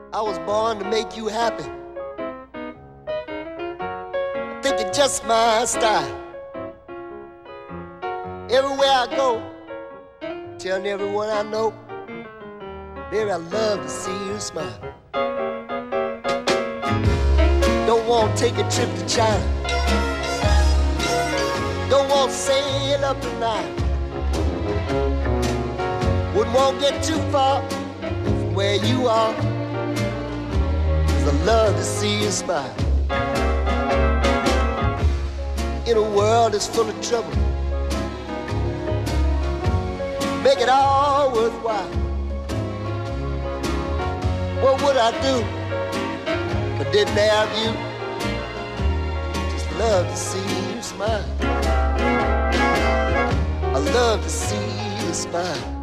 I was born to make you happy. I think it's just my style. Everywhere I go, telling everyone I know, baby, I love to see you smile. Don't want to take a trip to China. Don't want to sail up the Nile. Wouldn't want to get too far from where you are, 'cause I love to see you smile. In a world that's full of trouble, make it all worthwhile. What would I do if I didn't have you? Just love to see you smile. I love to see you smile.